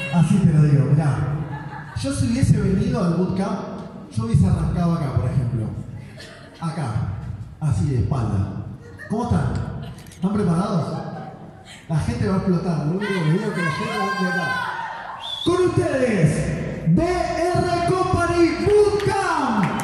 Así te lo digo, mirá. Yo si hubiese venido al bootcamp, yo hubiese arrancado acá, por ejemplo. Acá. Así de espalda. ¿Cómo están? ¿Están preparados? La gente va a explotar. Lo único que digo es que la gente va a explotar. Con ustedes, BR Company Bootcamp.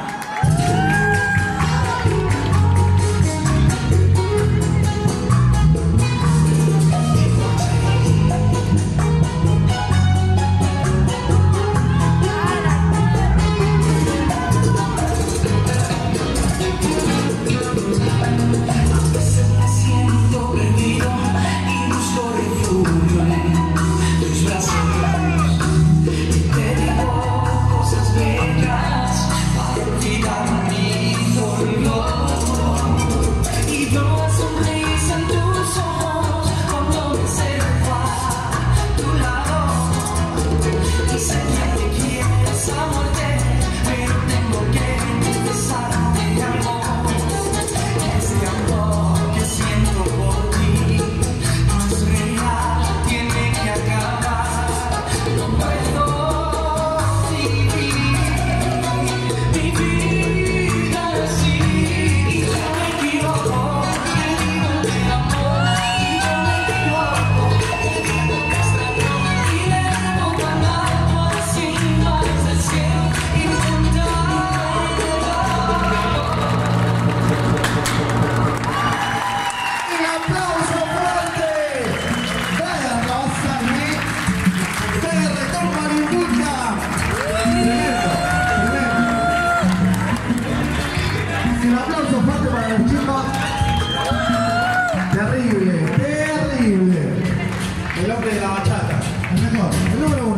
Terrible, terrible. El hombre de la bachata, el mejor, el número 1.